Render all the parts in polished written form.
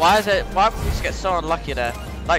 Why is it? Why would we just get so unlucky there? Like.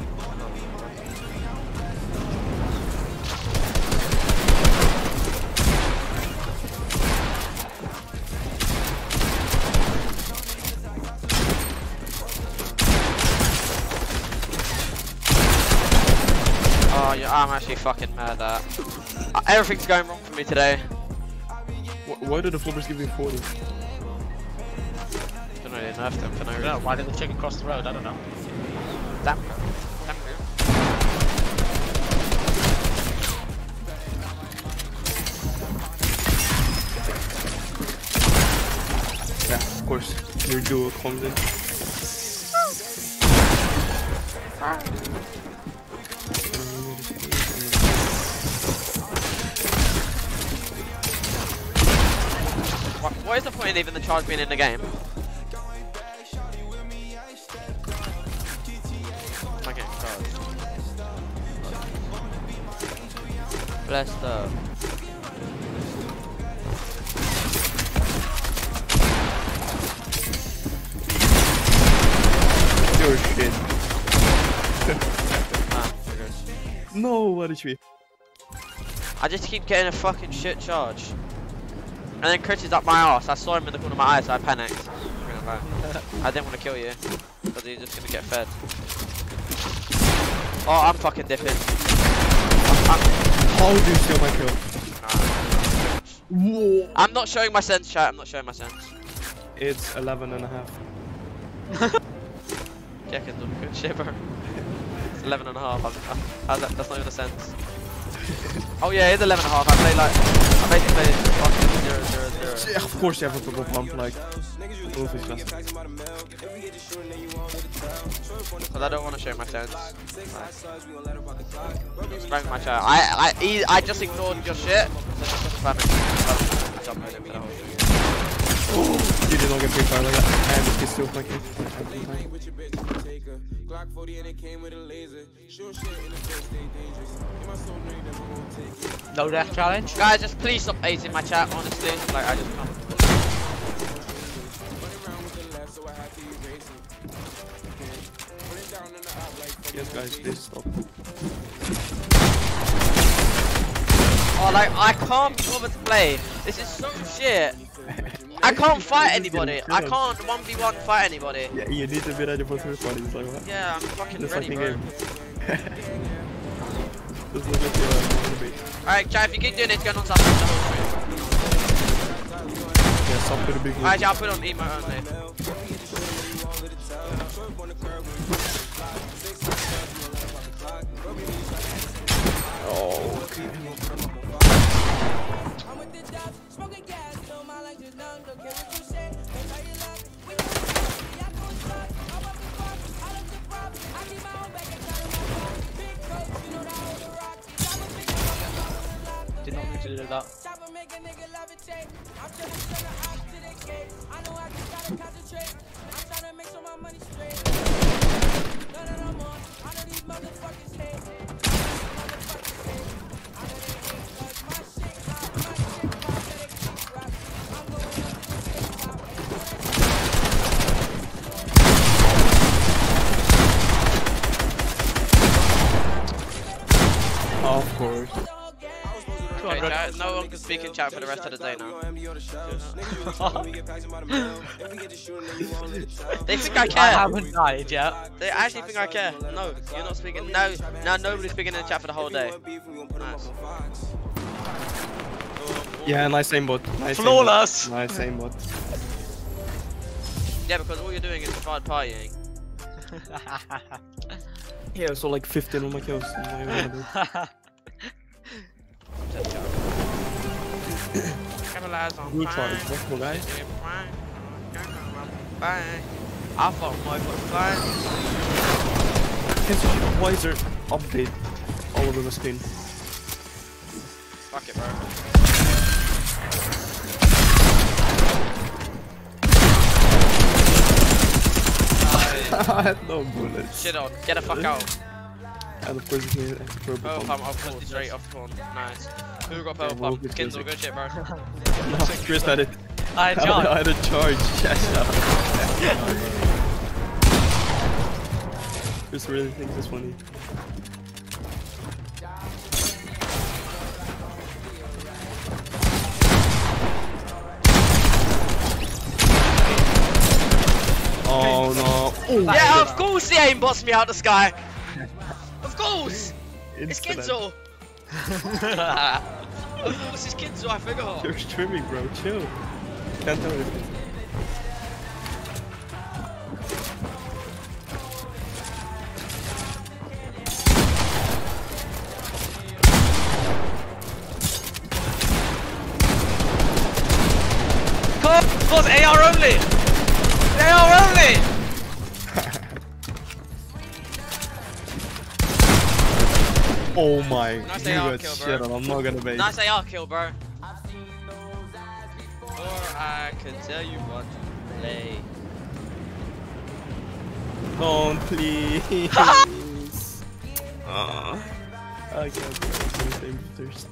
Oh, yeah, I'm actually fucking mad at that. Everything's going wrong for me today. Why did the flippers give me 40? Don't know, they nerfed them for no reason. No, why did the chicken cross the road? I don't know. Damn. Yeah, of course. Your duo comes in. What is the point of even the charge being in the game? Am I getting charged? Bless the. Your shit. No, what is she? I just keep getting a fucking shit charge. And then Chris is up my ass. I saw him in the corner of my eye, so I panicked. I didn't want to kill you, because he's just gonna get fed. Oh, I'm fucking dipping. How do you steal my kill? Whoa. I'm not showing my sense, chat. I'm not showing my sense. It's 11 and a half. Yeah, I can do good shit, bro. It's 11 and a half. How's that? That's not even a sense. Oh yeah, it's 11 and a half. I basically played fucking 0-0-0. Yeah, of course you have a purple pump, like. Wolf is just. Because I don't want to show my sense. Spamming my chat. I just ignored your shit. So just spamming. You did not get free fire like that. I am just still fucking. No death challenge? Guys, just please stop acing my chat, honestly. Like, I just can't. Yes, guys, please stop. Oh, like, I can't be bothered to play. This is so shit. I can't fight anybody. I can't 1v1 fight anybody. Yeah, you need to be ready for third party. It's like what? Yeah, I'm fucking This ready, fucking bro. game. Just look at your bait. Alright, chat, if you keep doing it, it's going on something the whole stream. Yeah, stop with the big one. Alright, chat, I'll put it on emote only. Oh, okay. Did not mean to do that. Of course. Okay, chat, no one can speak in chat for the rest of the day now. They think I care. I haven't died yet. They actually think I care. No, you're not speaking. No, now nobody's speaking in the chat for the whole day. Nice. Yeah, nice aimbot. Nice Flawless. Aimbot. Nice aimbot. Yeah, because all you're doing is third partying. Yeah, so like 15 on my kills. Good charge, let's go, guys. I thought my fine. Why is there update all over the screen? Fuck it, bro. I had no bullets. Shit on, get the fuck out. And of course you can purple Purple pump. pump, I'll push straight off spawn. Nice. Who got purple pump? Kindle, good shit, bro. No, Chris had it. I had charge. I had a charge. Yes, Chris really thinks it's funny. Oh no. Oh, Yeah, of course he aimbots me out the sky. Of course. It's Incident. Kinzo. Of course it's Kinzo, I forgot. You're streaming, bro. Chill. Can't tell this. Of course, AR only! AR only! Oh my. Nice You AR got kill, shit bro. on. I'm not gonna bait. Nice AR kill, bro. Or I can tell you what to play. Don't please. I can't do anything first.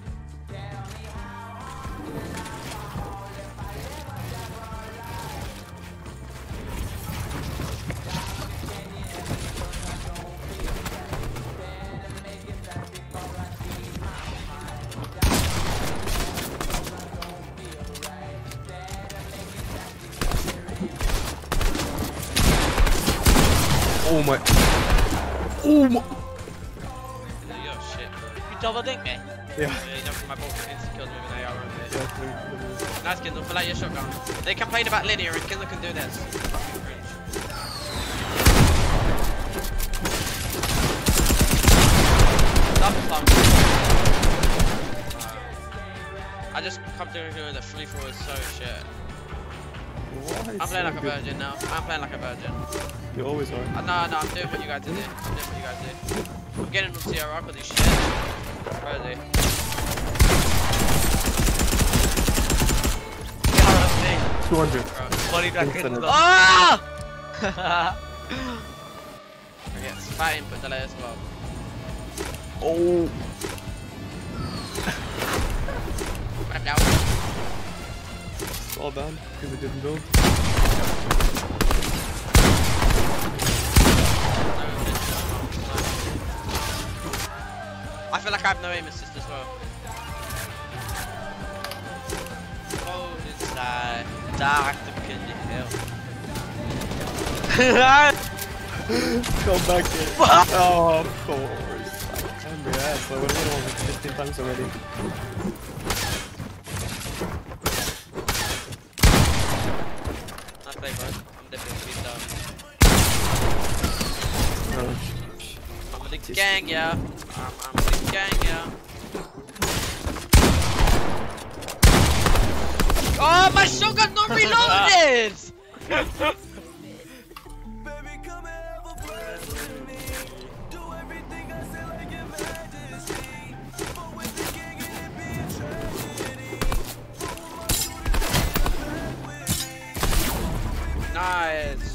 Oh my. Oh my. You're shit, bro. You double dink me? Yeah. Yeah, you jumped in my ball for instant kills me with an AR over there. Yeah, Nice, Kindle, fill out your shotgun. They complain about linear and Kindle can do this. Double pump. I just come through here with a free throw is so shit. Why I'm playing so like a good? virgin now. I'm playing like a virgin. You always are. No, I'm doing what you guys did. I'm doing what you guys did. I'm getting on CRR because he's shit. Where is he? Yeah, 200. Bro. What do you reckon? Infinite. Ah! Yes, fat input delay as well. Oh. I'm down. It's all down because it didn't build. I feel like I have no aim assist as well. Cold inside, dark to kill the hell. Come back here. Oh, of course. I remember that, so I would have won like 15 times already. Nice play, bro. I'm definitely beat down. I'm a big gang, yeah. I'm a big gang, yeah. Oh, my shotgun's not reloaded! Nice.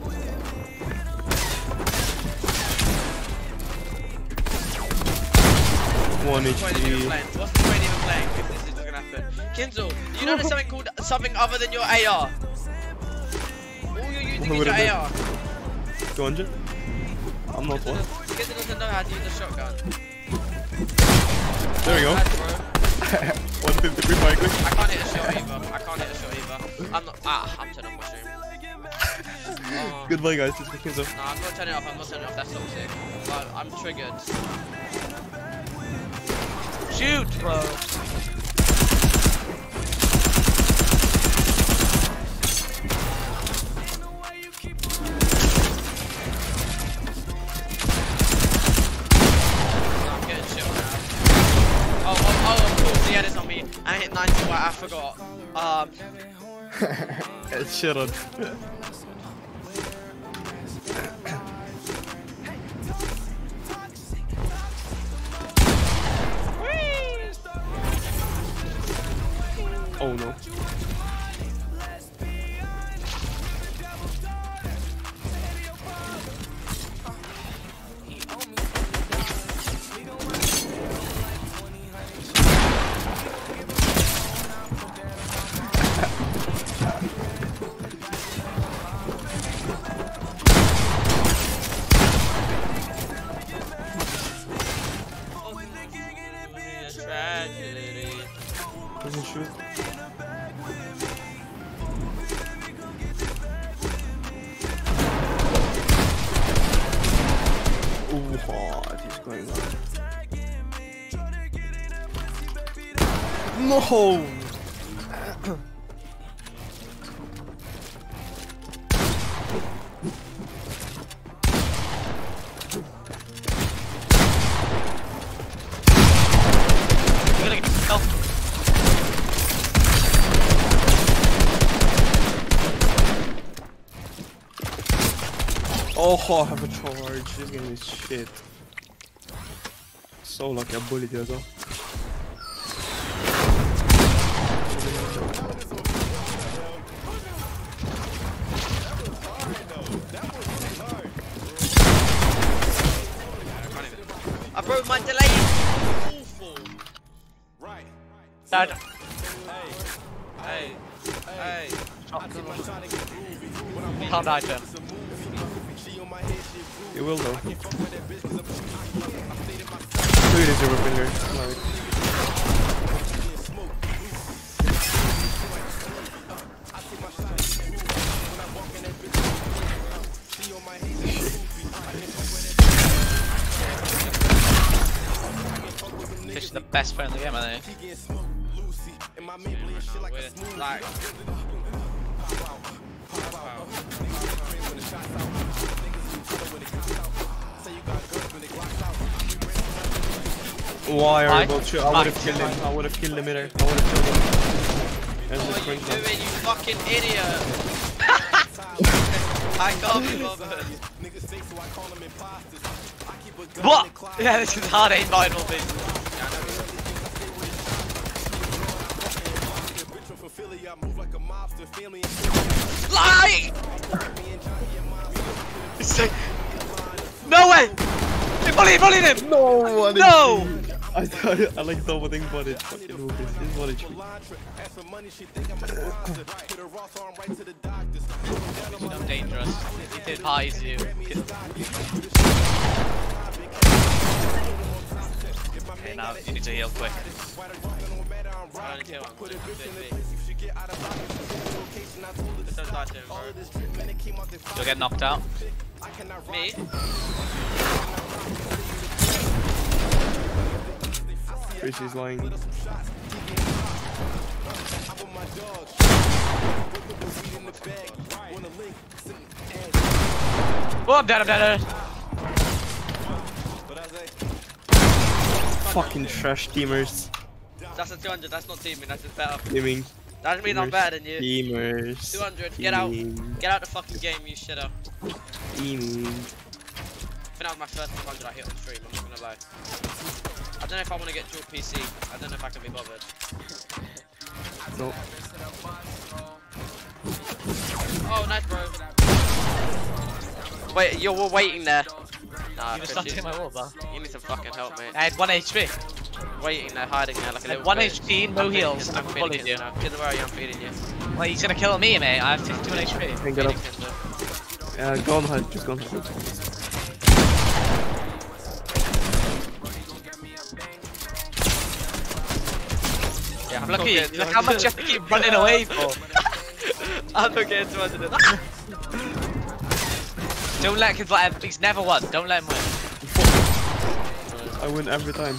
One What's the point of even HP. playing? What's the point of even playing if this is gonna happen? Kinzo, do you know there's something called something other than your AR? All you're using What is would your it be? AR. 200? I'm not one. Kinzo doesn't know how to use a shotgun. There we go. Nice, bro. 153 fire click. I can't hit a shot either. I can't hit a shot either. I'm not. I'm turning off my stream. Oh. Goodbye, guys. This weekend's up. No, I'm not turning it off. I'm not turning it off. That's toxic. But I'm triggered. Shoot, bro. No, I'm getting shit now. Oh, of course he had this on me. I hit 90. Wow, I forgot. It's shit on. Oh no. What is going on? No! You're gonna get help. Oh, I have a charge. This game is shit. So lucky I bullied you as well. I broke my delay. Awful. Right. Dad. Hey. Hey. You can't die to him. You will though. Look at this over finger. Like. Fish is the best friend in the game, I think. Like. Why are Why? you about to? I would have killed him. I would have killed him either. I would have killed him. And What just are you sprinkle. doing, you fucking idiot? I can't be bothered. What? Yeah, this is hard aim vital thing. Lie! No way! They bullied him! No! What No! I like double thing, but it's fucking move. This is what it's. So dangerous. He did highs you. Okay, now you need to heal quick. You'll get knocked out. Me? Chris is lying. Oh, I'm dead. Fucking trash teamers. That's a 200, that's not teaming, that's just better. Teaming. That means I'm better than you. Teamers. 200, get out. Get out the fucking game, you shitter. Teaming. I think that was my first 200 I hit on stream, I'm not gonna lie. I don't know if I want to get dual PC. I don't know if I can be bothered. No. Oh, nice, bro. Wait, you're waiting there. Nah, You just Chris, not taking my wall, bro. you need some fucking help, mate. I had 1 HP. Waiting there, hiding there like a little 1 bitch. HP, no I'm heals. feeding I'm you, bullied you. now. Get where I am feeding you. Well, he's gonna kill me, mate. I have 51 HP. Can get up. Feeding Kenzo. Go on hide. Just go on hide. Yeah, Look at you. Look how much you have to keep running away for. I'm not getting 200. Don't let him whatever. He's never won. Don't let him win. I win every time.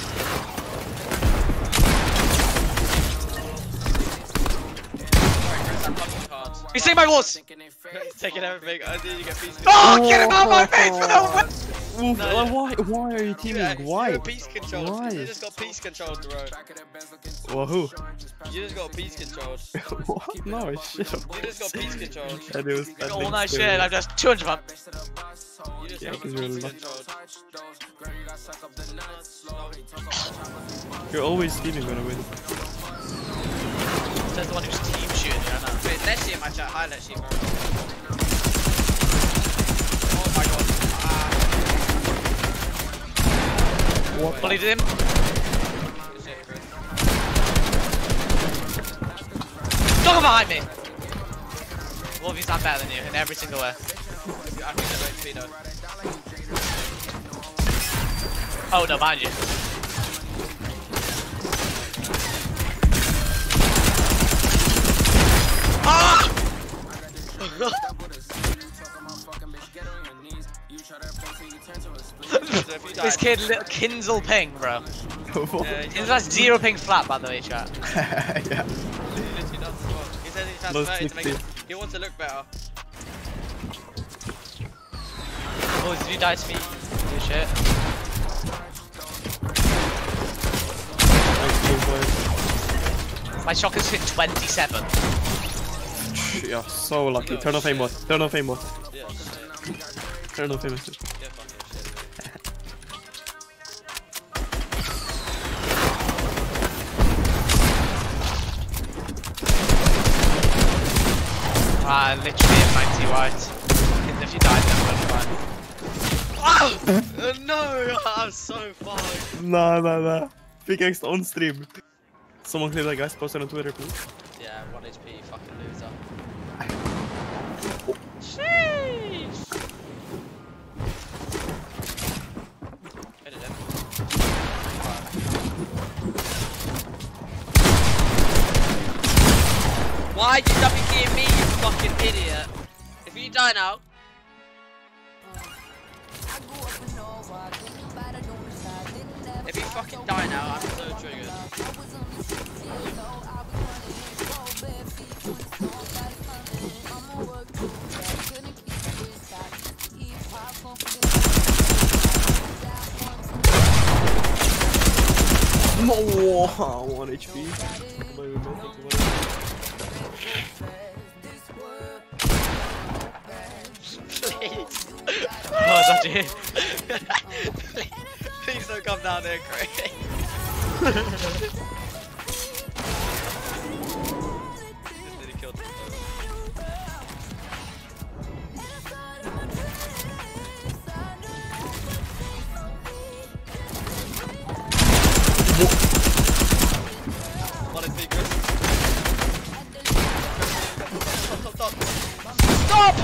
You see my walls? Taking everything. I did you get peace. Oh, get him out of my face for the win! Oof, why are you teaming? Why? You peace control. Why? You just got peace control, bro. Well, who? You just got peace control. What? No, shit. You just got peace control. That was All night shit. I'm just 200 man. You just Yeah, got 'cause peace you're lucky. control. You're always teaming when I win. There's the one who's team shooting you, I know. Wait, let's see in my chat. Hi, let's see, bro. Oh my god. What? Bullied him. Good shit, bro. Don't go behind me. Wolvie's not better than you in every single way. I think they're both speed though. Oh no, behind you. Ah! This kid, little Kinzel ping, bro. Kinzel has 0 ping flat, by the way, chat. Yeah. He literally does as well. He says he's Low 30 to make 60. it. He wants to look better. Oh, did you die to me? Good shit. My shotgun's hit 27. Yeah, so lucky. Turn off aimbot. Turn off aimbot. Yeah. Turn off aimbot. Yeah, fucking shit. Literally at 90 white. And if you died, then we're fine. Oh! No! I'm so fucked. Nah. Pickaxe on stream. Someone clip that guy's posted on Twitter, please. Yeah, 1 HP, fucking loser. Sheesh! Hit it, why are you WKing me, you fucking idiot? If you die now. If you fucking die now, I'm so triggered. No, 1 HP. Please. Oh, is that you? Please don't come down there, Craig. Just nearly killed him. What is big, Chris? Stop!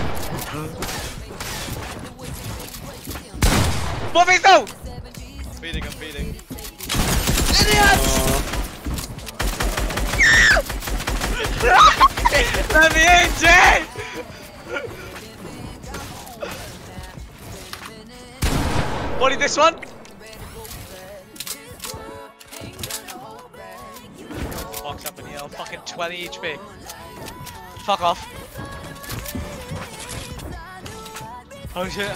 Moving though! I'm feeding. Idiots! Let me in, Jay! What is this one? Fox up in the L, fucking 20 HP. Fuck off. Oh shit.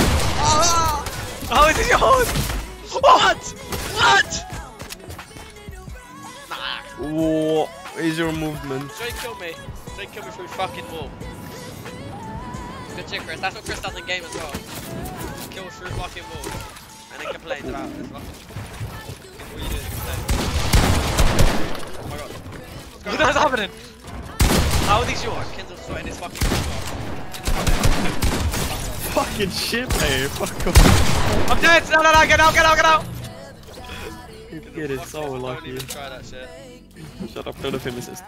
Oh, is it yours? What? What? Nah. What is your movement? Straight kill me through fucking wall. Good shit, Chris. That's what Chris does in game as well. Kills through fucking wall. And then complains about this fucking... What you doing? Oh my god. What is happening? How are these yours? Kinzel's sweating his fucking... Fucking shit, hey, fuck off. I'm dead! No, get out! You get it so Don't lucky. even try that shit. Shut up, turn off him assist.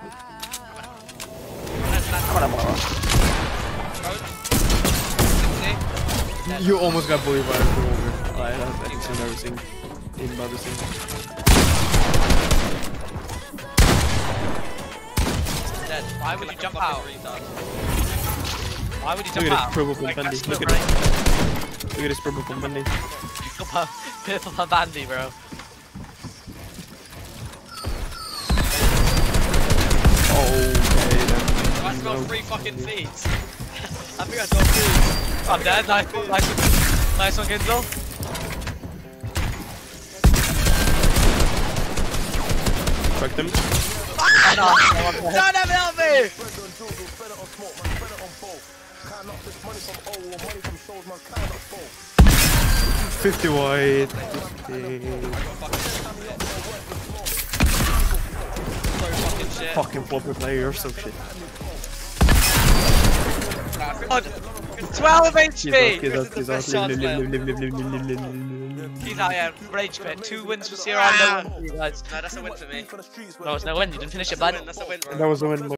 You almost got bullied by a over. I have anything embarrassing. Dead. Why would you jump out? Why would you jump Look at out? this purple from Like, Bandy. that's Look not at right. Look at this purple from Bandy. Purple from Bandy, bro. Okay, then. I smell 3 fucking feet. I think I smell 2. I'm dead. Nice one, Kinzel. Cracked him. Don't ever help me! 50 wide. Fucking shit. Fucking flopper player, you're so shit. 12 HP! He's out. He's out, yeah. Rage quit. 2 wins for Sierra and 1 for you guys. No, that's a win for me. No, it's no win. You didn't finish it, bud. That's a win, bro. That was the win.